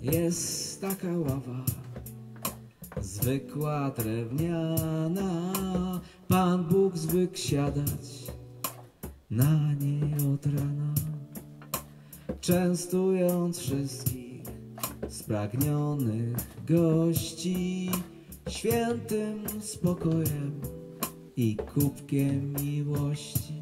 Jest taka ława, zwykła drewniana, Pan Bóg zwykł siadać na niej od rana, częstując wszystkich spragnionych gości świętym spokojem i kubkiem miłości.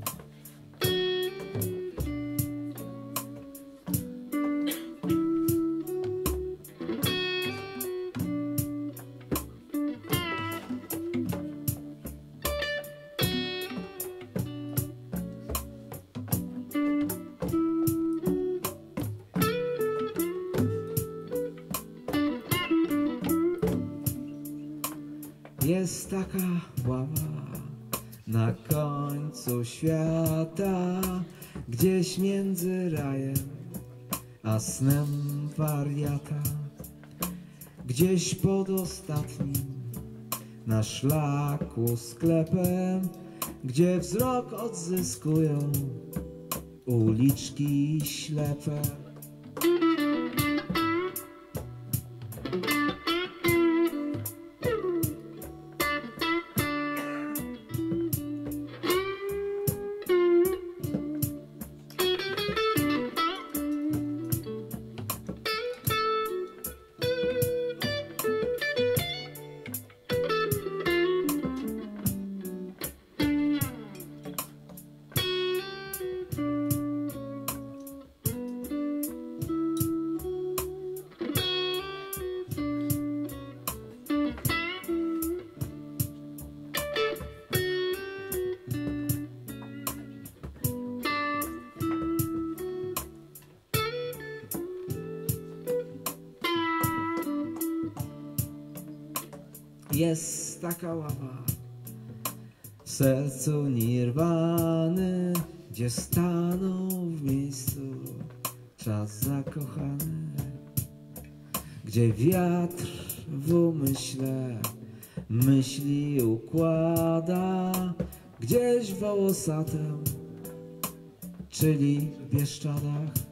Jest taka ława na końcu świata, gdzieś między rajem a snem wariata, gdzieś pod ostatnim na szlaku sklepem, gdzie wzrok odzyskują uliczki ślepe. Jest taka ława w sercu Nirwany, gdzie stanął w miejscu czas zakochany, gdzie wiatr w umyśle myśli układa, gdzieś wołosatę, czyli w Bieszczadach.